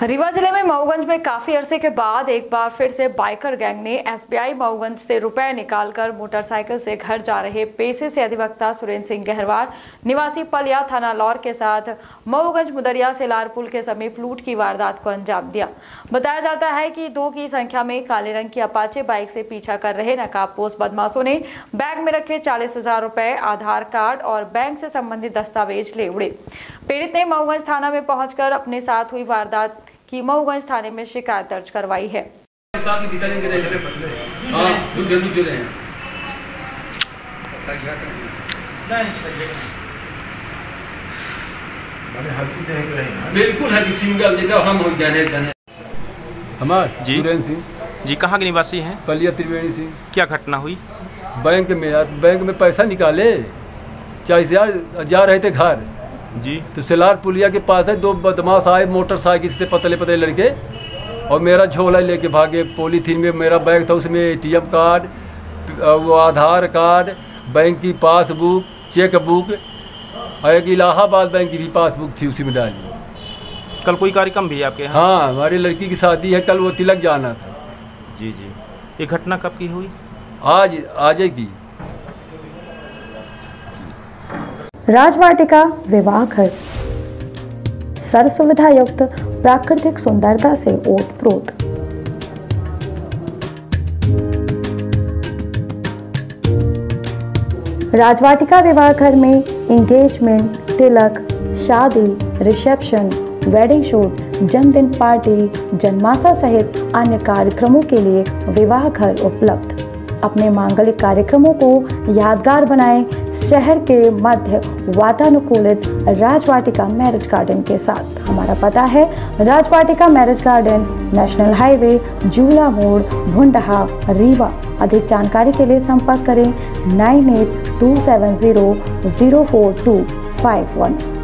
रीवा जिले में मऊगंज में काफी अरसे के बाद एक बार फिर से बाइकर गैंग ने एसबीआई मऊगंज से रुपए निकालकर मोटरसाइकिल से घर जा रहे पेशे से अधिवक्ता सुरेंद्र सिंह गहरवार निवासी पलिया थाना लौर के साथ मऊगंज मुदरिया से लार पुल के समीप लूट की वारदात को अंजाम दिया। बताया जाता है कि 2 की संख्या में काले रंग की अपाचे बाइक से पीछा कर रहे नकाबपोश बदमाशों ने बैग में रखे 40,000 रुपए, आधार कार्ड और बैंक से संबंधित दस्तावेज ले उड़े। पीड़ित ने मऊगंज थाना में पहुंचकर अपने साथ हुई वारदात की मऊगंज थाने में शिकायत दर्ज करवाई है। बिल्कुल है सिंगल जैसा हम हो जाने हमार जी सुरेंद्र सिंह जी कहाँ के निवासी हैं? पलिया त्रिवेणी सिंह। क्या घटना हुई? बैंक में यार बैंक में पैसा निकाले 40,000 जा रहे थे घर जी, तो सिलार पुलिया के पास है 2 बदमाश आए मोटरसाइकिल से, पतले पतले लड़के, और मेरा झोला लेके भागे। पॉलीथीन में मेरा बैग था, उसमें ATM कार्ड, वो आधार कार्ड, बैंक की पासबुक, चेक बुक और एक इलाहाबाद बैंक की भी पासबुक थी, उसी में डाली। कल कोई कार्यक्रम भी है आपके यहाँ? हाँ, हमारी लड़की की शादी है, कल वो तिलक जाना था। जी जी, ये घटना कब की हुई? आज की। राजवाटिका विवाह घर सर्व सुविधा युक्त प्राकृतिक सुंदरता से ओतप्रोत। राजवाटिका विवाह घर में एंगेजमेंट, तिलक, शादी, रिसेप्शन, वेडिंग शूट, जन्मदिन पार्टी, जन्माशा सहित अन्य कार्यक्रमों के लिए विवाह घर उपलब्ध। अपने मांगलिक कार्यक्रमों को यादगार बनाएं शहर के मध्य वातानुकूलित राजवाटिका मैरिज गार्डन के साथ। हमारा पता है Rajvatika marriage garden, national highway, Jula मोड़, भुंडहा, रीवा। अधिक जानकारी के लिए संपर्क करें 9827004251।